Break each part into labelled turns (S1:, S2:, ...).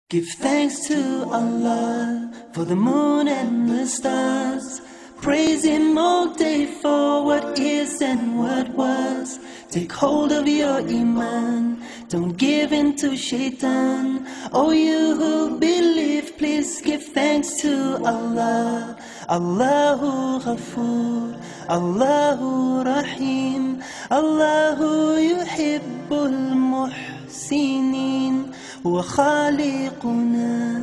S1: Give thanks to Allah for the moon and the stars. Praise Him all day for what is and what was. Take hold of your Iman, don't give in to Shaitan. Oh, you who believe, please give thanks to Allah. Allahu Ghafoor, Allahu Rahim, Allahu Yuhibbul Muhsinin. هو خالقنا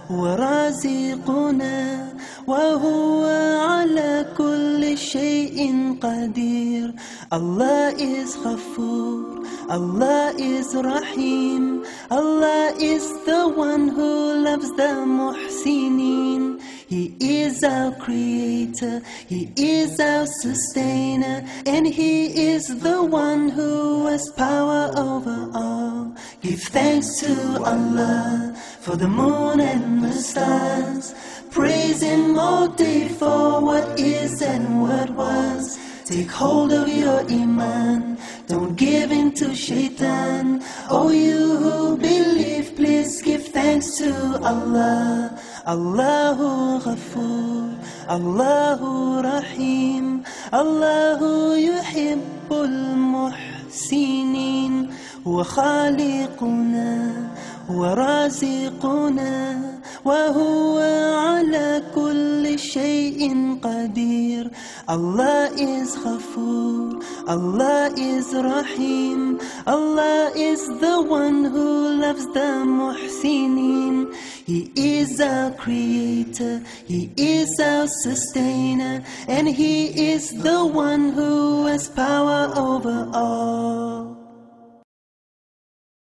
S1: ورازقنا وهو على كل شيء قدير. Allah is Ghafoor, Allah is Rahim, Allah is the one who loves the Muhsinin. He is our creator, He is our sustainer, and He is the one who has power over all. Give thanks to Allah for the moon and the stars. Praise Him all day for what is and what was. Take hold of your Iman, don't give in to Shaitan. Oh, you who believe, please give thanks to Allah. Allahu Ghafoor, Allahu Rahim, Allahu Yuhibbul Muhsinin. هو خالقنا ورازقنا وهو على كل شيء قدير. Allah is Ghafoor, Allah is Rahim, Allah is the one who loves the Muhsinin. He is our creator, He is our sustainer, and He is the one who has power over all.